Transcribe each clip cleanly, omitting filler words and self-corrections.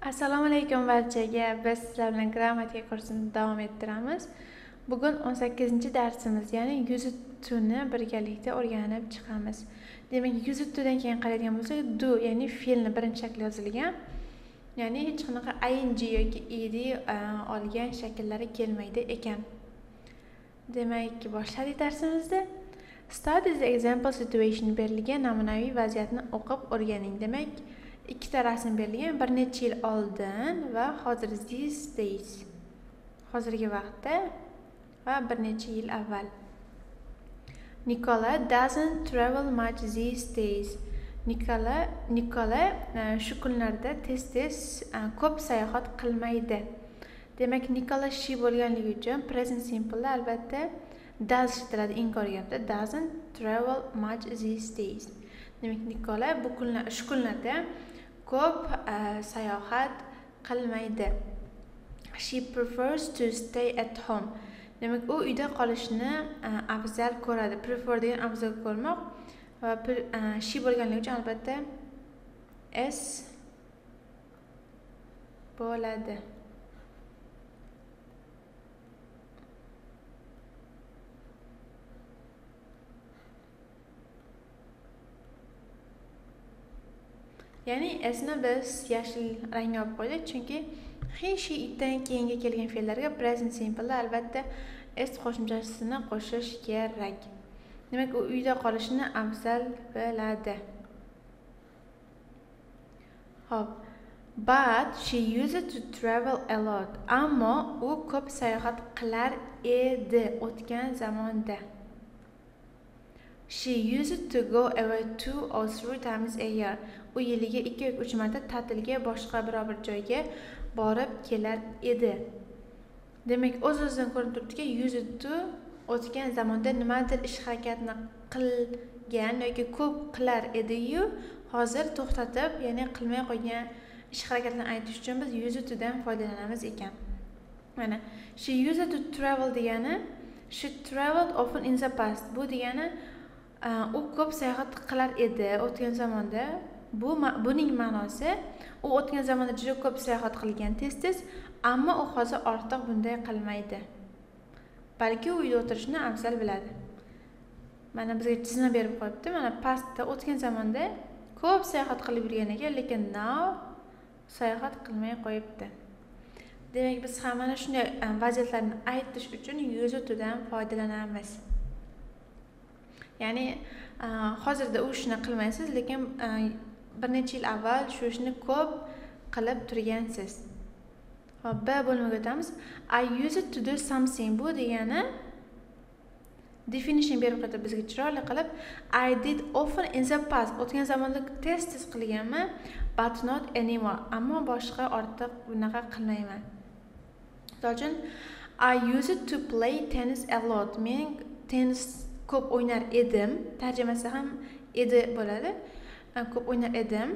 Assalomu alaykum barchaga. Biz sizlar bilan grammatika kursini davom ettiramiz. Bugun 18-darsimiz, ya'ni use it to'ni birgalikda o'rganib chiqamiz. Demak, use it to'dan keyin qaraydigan bo'lsak, do, ya'ni fe'lni birinchi shakli yozilgan. Ya'ni hech qanaqa ing yoki ed olgan shakllari kelmaydi ekan. Demak, boshladik darsimizni. Start is the example situation berilgan namunaviy vaziyatni o'qib o'rganing. Demak, ikkita rasm berilgan, bir necha yil oldin va hozir, these days, hozirgi vaqtda va bir necha yil avval. Nicola doesn't travel much these days. Nicola shu kunlarda tez-tez ko'p sayohat qilmaydi. Demak, Nicola she bo'lganligi uchun present simple albatta does ishlatadi, inkor gapda. Doesn't travel much these days. Demak, Nicola shu kunlarda ko'p sayohat qilmaydi. She prefers to stay at home. Demak, u uyda qolishni afzal ko'radi. Prefer degan afzal ko'rmoq va she bo'lganligi uchun albatta s bo'ladi. Ya'ni s'ni biz yashil rangga olib qo'ydik, chunki he, she, itdan keyingi kelgan fe'llarga present simple albatta s qo'shimchasini qo'shish kerak. Demak, u uyda qolishni afzal biladi. Xo'p, but she used to travel a lot. Ammo u ko'p sayohat qilar edi o'tgan zamonda. She used to go away 2 or 3 times a year. U yiliga 2 yoki 3 marta ta'tilga boshqa biror bir joyga borib kelar edi. Demak, o'z-o'zidan ko'rinib turibdiki, used to o'tgan zamonda nimadir ish harakatini qilgan yoki ko'p qilar edi-yu, hozir to'xtatib, ya'ni qilmay qo'ygan ish harakatini aytish uchun biz used to dan foydalanamiz ekan. Mana, she used to travel degani she traveled often in the past. Bu degani u ko'p sayohat qilar edi o'tgan zamonda. Buning ma'nosi u o'tgan zamonda juda ko'p sayohat qilgan tez-tez, ammo u hozir ortiq bunday qilmaydi. Balki u uyda o'tirishni afzal biladi. Mana bizga chizma berib qo'yibdi. Mana pastda o'tgan zamonda ko'p sayohat qilib yurgan ekan, lekin now sayohat qilmay qo'yibdi. Demak, biz ham mana shunday vaziyatlarni aytish uchun use to'dan foydalanamiz. Ya'ni hozirda u ishni qilmaysiz, lekin bir necha yil avval shu ishni ko'p qilib turgansiz. Hop, B bo'limiga o'tamiz. I used to do something. Bu degani definition berib qo'ydi bizga chiroyli qilib. I did often in the past. O'tgan zamonda tez-tez qilganman, but not anymore. Ammo boshqa ortiq bunaqa qilmayman. Misol uchun, I used to play tennis a lot. Men tennis ko'p o'ynar edim. Tarjimasi ham edi bo'ladi. Ko'p o'ynar edim.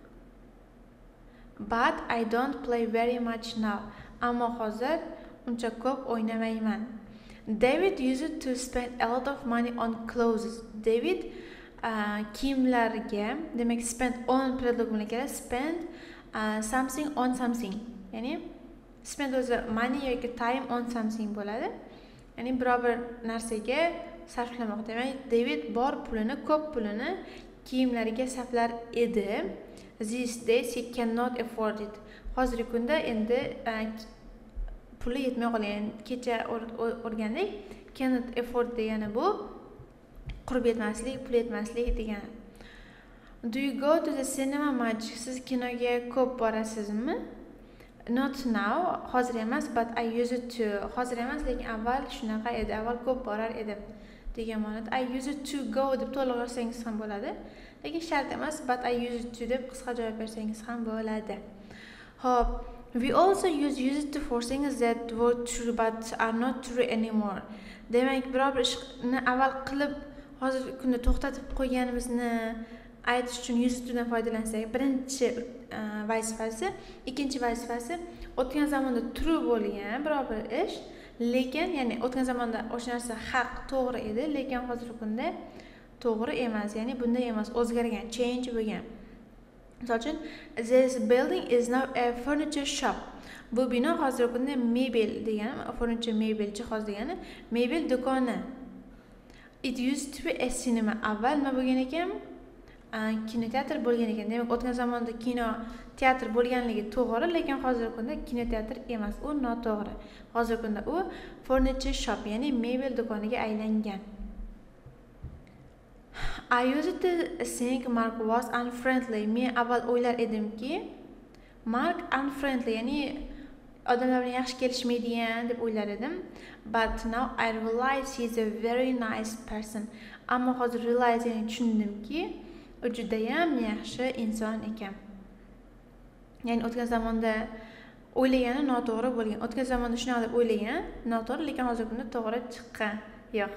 But I don't play very much now. Ammo hozir uncha ko'p o'ynamayman. David used to spend a lot of money on clothes. David kiyimlarga, demak spend on predlog bilan keladi. Spend something on something. Ya'ni spend o'zi money yoki time on something bo'ladi. Ya'ni biror bir narsaga sarflamoq. Demak, David bor pulini, ko'p pulini kiyimlariga sarflar edi. These days he cannot afford it. Hozirgi kunda endi puli yetmay qolgan. Kecha o'rgandik. Cannot afford degani bu qurib yetmaslik, pul yetmaslik degani. Do you go to the cinema much? Siz kinoga ko'p borasizmi? Not now, hozir emas, but I used to. Hozir emas, lekin avval shunaqa edi. Avval ko'p borar edim degan ma'noda. I used to go deb to'liq yozsangiz ham bo'ladi. Lekin shart emas, but I used to deb qisqa javob bersangiz ham bo'ladi. Hop, we also used to for things that were true but are not true anymore. Demak, biror bir ishni avval qilib, hozirgi kunda to'xtatib qo'yganimizni aytish uchun used to dan foydalansak, birinchi vazifasi, ikkinchi vazifasi o'tgan zamonda true bo'lgan biror bir ish, lekin ya'ni o'tgan zamonda o'sha narsa haq, to'g'ri edi, lekin hozirgi kunda to'g'ri emas, ya'ni bunday emas, o'zgargan, change bo'lgan. Misol uchun, this building is now a furniture shop. Bu bino hozirgi kunda mebel degani, furniture mebel jihoz degani, mebel do'koni. It used to be a cinema. Avval nima bo'lgan ekan? Kinoteatr bo'lgan ekan. Demak, o'tgan zamonda kino teatr bo'lganligi to'g'ri, lekin hozirgi kunda kinoteatr emas, u noto'g'ri. Hozirgi kunda u furniture shop, ya'ni mebel do'koniga aylangan. I used to think Mark was unfriendly. Men avval o'ylar edimki, Mark unfriendly, ya'ni odamlar bilan yaxshi kelishmaydigan deb o'ylar edim. But now I realize he's a very nice person. Ammo hozir realize, ya'ni tushundimki, u juda ham yaxshi inson ekan. Ya'ni o'tgan zamonda o'ylagani noto'g'ri bo'lgan. O'tgan zamonda shunaqa deb o'ylagan, noto'g'ri, lekin hozirgi kunda to'g'ri chiqqan. Yo'q.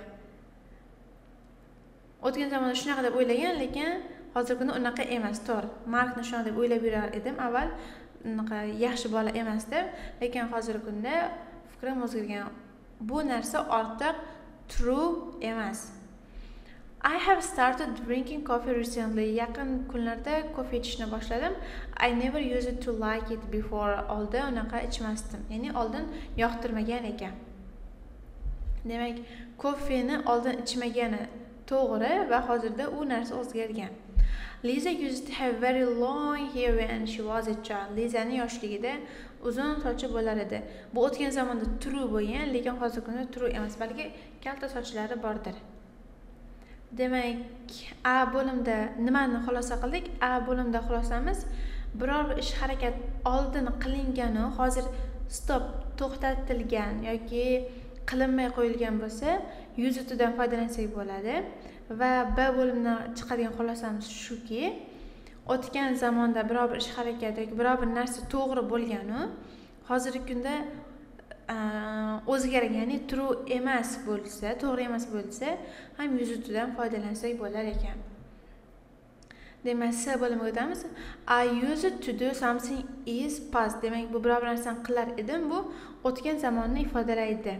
O'tgan zamonda shunaqa deb o'ylagan, lekin hozirgi kunda unaqa emas, to'g'ri. Markni shunaqa deb o'ylab yurar edim avval, unaqa yaxshi bola emas deb, lekin hozirgi kunda fikrim o'zgargan. Bu narsa ortiq true emas. I have started drinking coffee recently. Yaqin kunlarda kofe ichishni boshladim. I never used to like it before. Oldin unaqa ichmasdim. Ya'ni oldin yoqtirmagan ekan. Demak, kofeni oldin ichmagani to'g'ri va hozirda u narsa o'zgargan. Lisa used to have very long hair when she was a child. Lizaning yoshligida uzun sochi bo'lar edi. Bu o'tgan zamonda true bo'lgan, lekin hozirgi kunda true emas, balki kalta sochlari bordir. Demak, A bo'limda nimani xulosa qildik? A bo'limda xulosamiz, biror bir ish harakat oldin qilingani, hozir stop to'xtatilgan yoki qilinmay qo'yilgan bo'lsa, use it'dan foydalansak bo'ladi. Va B bo'limdan chiqadigan xulosamiz shuki, o'tgan zamonda biror bir ish harakat yoki biror bir narsa to'g'ri bo'lgani, hozirgi kunda o'zgargan, ya'ni true emas bo'lsa, to'g'ri emas bo'lsa, ham use it'dan foydalansak bo'lar ekan. Demak, C bo'limiga o'tamiz. I used to do something is past. Demak, bu biror bir narsani qilar edim, bu o'tgan zamonni ifodalaydi.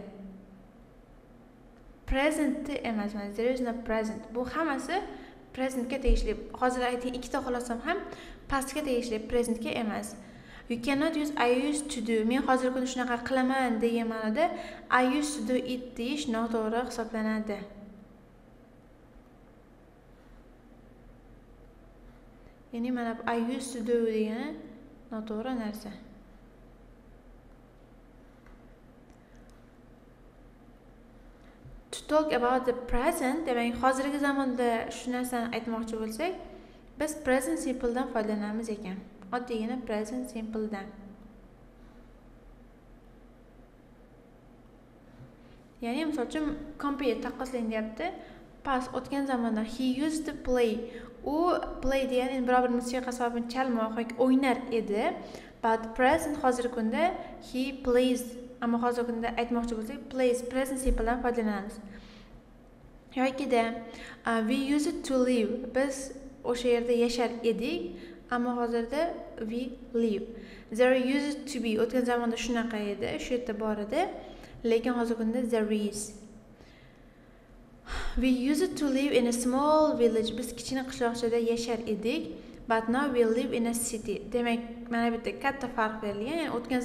Present emas, there is no present. Bu hammasi presentga tegishli. Hozir aytgan ikkita xulosam ham pastga tegishli, presentga emas. You cannot use I used to do. Men hozirgi kunda shunaqa qilaman degan ma'noda I used to do it deyish noto'g'ri hisoblanadi. Ya'ni mana I used to do degani noto'g'ri narsa. To talk about the present, demak, hozirgi zamonda shu narsani aytmoqchi bo'lsak, biz present simple dan foydalanamiz ekan. Oddiygina present simple dan. Ya'ni misol uchun computer taqqoslang deyapti. Past o'tgan zamonda he used to play. U play degani biror bir musiqa sababini chalmoq yoki o'ynar edi. But present hozirgi kunda he plays. Ammo hozirgi kunda aytmoqchi bo'lsak, plays present simple dan foydalanamiz. Yoki-da we used to live. Biz o'sha yerda yashar edik, ammo hozirda we live. There used to be. O'tgan zamonda shunaqa edi, shu yerda bor edi, lekin hozirgi kunda there is. We used to live in a small village. Biz kichkina qishloqchada yashar edik, but now we live in a city. Demak, mana bu yerda katta farq berilgan. Ya'ni o'tgan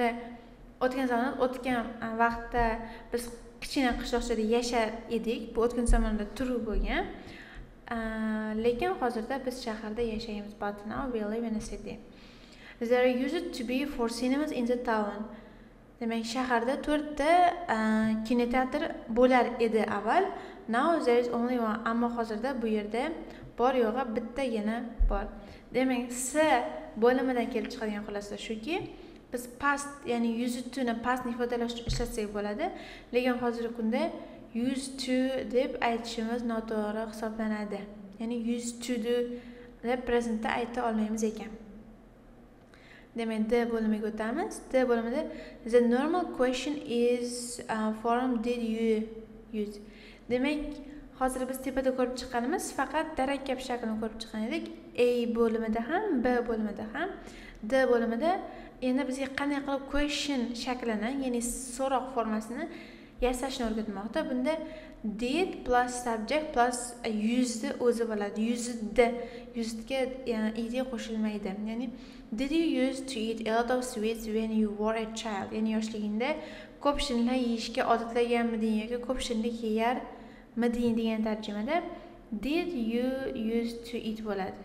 vaqtda biz kichkina qishloqchada yashar edik. Bu o'tgan zamonda true bo'lgan. Lekin hozirda biz shaharda yashaymiz. But now we live in a city. There used to be 4 cinemas in the town. Demak, shaharda 4 ta kinoteatr bo'lar edi avval. Now there is only one. Ammo hozirda bu yerda bor yo'g'i bittagina bor. Demak, C bo'limidan kelib chiqadigan xulosa shuki, biz past, ya'ni used to ni pastni ifodalashni ishlatsak bo'ladi, lekin hozirgi kunda used to deb aytishimiz noto'g'ri hisoblanadi. Ya'ni used to do deb presentda ayta olmaymiz ekan. Demak, D bo'limiga o'tamiz. D bo'limida the normal question is form did you use. Demak, hozir biz tepada ko'rib chiqqanimiz faqat tarakkab shaklini ko'rib chiqqan edik. A bo'limida ham, B bo'limida ham, D bo'limida endi bizga qanday qilib question shaklini, ya'ni so'roq formasini yasashni o'rgatmoqda. Bunda did plus subject plus used o'zi bo'ladi. Usedga ed qo'shilmaydi. Ya'ni did you used to eat a lot of sweets when you were a child? Ya'ni yoshligingda ko'p shirinliklar yeyishga odatlanganmiding yoki ko'p shirinlik yeyarmiding degan tarjimada did you used to eat bo'ladi.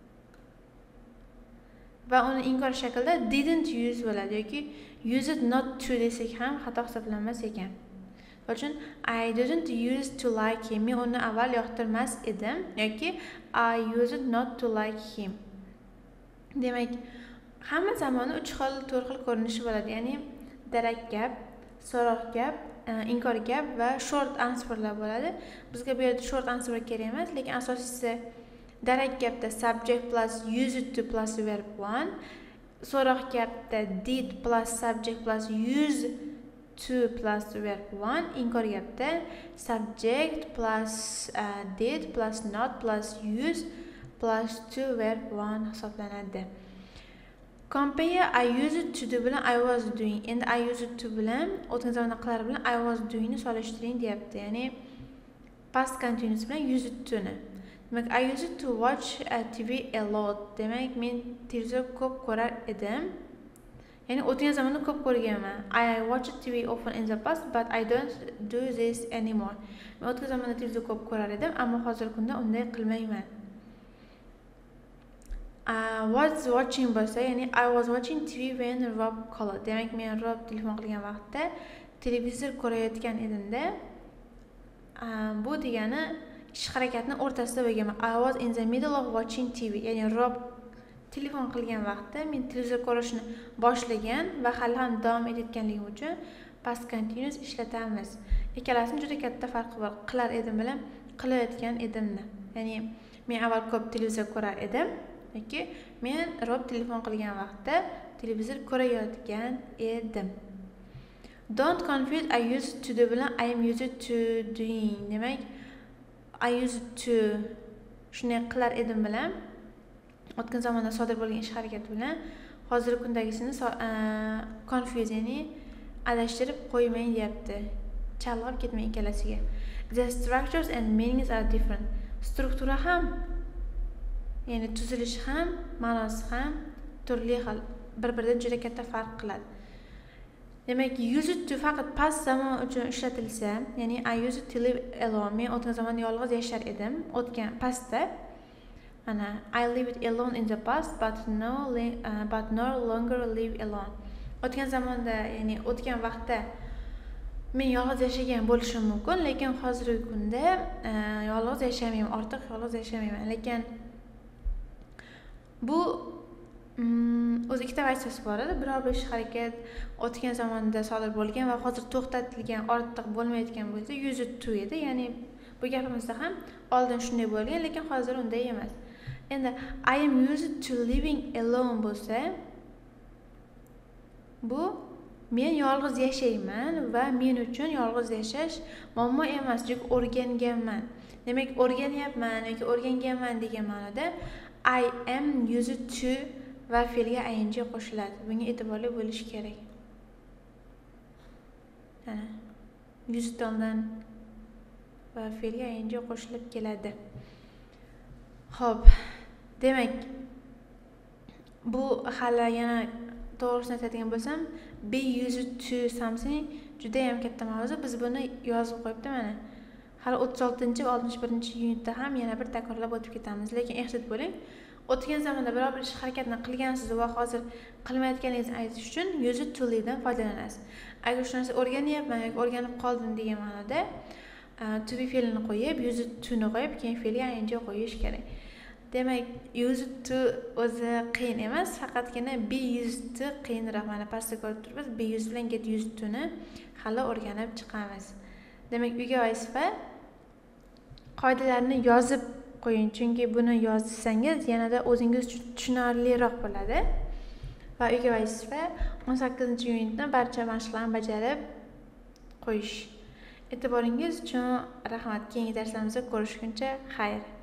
Va uni inkor shaklda didn't use bo'ladi yoki used not to desak ham xato hisoblanmas ekan. Shuning uchun I didn't used to like him. Men uni avval yoqtirmas edim yoki I used not to like him. Demak, hamma zamonni 3 xil, 4 xil ko'rinishi bo'ladi. Ya'ni darak gap, so'roq gap, inkor gap va short answerlar bo'ladi. Bizga bu yerda short answer kerak emas, lekin asosiysi darak gapda subject plus used to plus verb 1, so'roq gapda did plus subject plus used to plus verb 1, inkor gapda subject plus did plus not plus use plus to verb 1 hisoblanadi. Compare I used to do bilan I was doing. Endi I used to bilan o'tgan zamonda qilar bilan I was doing ni solishtiring deyapti. Ya'ni past continuous bilan used to ni. Demak, I used to watch TV a lot. Demak, men televizor ko'p ko'rar edim. Ya'ni o'tgan zamonda ko'p ko'rganman. I watch TV often in the past, but I don't do this anymore. Men o'tgan zamonda televizor ko'p ko'rar edim, ammo hozirgi kunda unday qilmayman. Was watching bo'lsa, ya'ni I was watching TV when Rob called. Demak, men Rob telefon qilgan vaqtda televizor ko'rayotgan edimda. Bu degani ish harakatni o'rtasida bo'lganman. I was in the middle of watching TV. Ya'ni Rob telefon qilgan vaqtda men televizor ko'rishni boshlagan va hali ham davom etayotganligim uchun past continuous ishlatamiz. Ikkalasining juda katta farqi bor. Qilar edim bilan qilayotgan edimni. Ya'ni men avval ko'p televizor ko'rar edim. Yoki men Rob telefon qilgan vaqtda televizor ko'rayotgan edim. Don't confuse I used to do bilan I am used to doing. Demak, I used to shunday qilar edim bilan o'tgan zamonda sodir bo'lgan ish harakati bilan hozirgi kundagisini confuse, ya'ni adashtirib qo'ymang deyapti. Chalg'ib ketmang ikkalasiga. The structures and meanings are different. Struktura ham, ya'ni tuzilishi ham, ma'nosi ham turli xil, bir-biridan juda katta farq qiladi. Demak, used to faqat past zamon uchun ishlatilsa, ya'ni I used to live alone. Men o'tgan zamonda yolg'iz yashar edim. O'tgan pastda ana I lived alone in the past but no longer live alone. O'tgan zamonda, ya'ni o'tgan vaqtda men yolg'iz yashagan bo'lishim mumkin, lekin hozirgi kunda yolg'iz yashamayman, ortiq yolg'iz yashamayman. Lekin bu o'z ikkita versiyasi bor edi. Biror bir ish harakat o'tgan zamonda sodir bo'lgan va hozir to'xtatilgan, ortiq bo'lmayotgan bo'lsa, used to edi. Ya'ni bu gapimizda ham oldin shunday bo'lgan, lekin hozir unday emas. Endi I am used to living alone bo'lsa, bu men yolg'iz yashayman va men uchun yolg'iz yashash muammo emas, chunki o'rganganman. Demak, o'rganyapman yoki o'rganganman degan ma'noda I am used to va fe'lga ing qo'shiladi. Bunga e'tiborli bo'lish kerak. Ana, used oldan va fe'lga ing qo'shilib keladi. Xo'p, demak, bu hali yana to'g'risini aytadigan bo'lsam, be used to something juda ham katta mavzu. Biz buni yozib qo'yibdi mana. Hali 36 va 61-unitda ham yana bir takrorlab o'tib ketamiz, lekin ehtiyot bo'ling. O'tgan zamonda biror bir ish harakatni qilgansiz va hozir qilmayotganingizni aytish uchun used to dan foydalanasiz. Agar shu narsa o'rganyapman yoki o'rganib qoldim degan ma'noda to be fe'lini qo'yib, used to ni qo'yib, keyin fe'lga ing qo'yish kerak. Demak, used to o'zi qiyin emas, faqatgina be used to qiyinroq. Mana pastda ko'rib turibmiz, be used bilan get used to ni hali o'rganib chiqamiz. Demak, uyga vazifa qoidalarni yozib qo'ying, chunki buni yozsangiz yanada o'zingiz tushunarliroq bo'ladi. Va uyga vazifa 18-unitni barcha mashqlarni bajarib qo'yish. E'tiboringiz uchun rahmat. Keyingi darslarimizda ko'rishguncha xayr.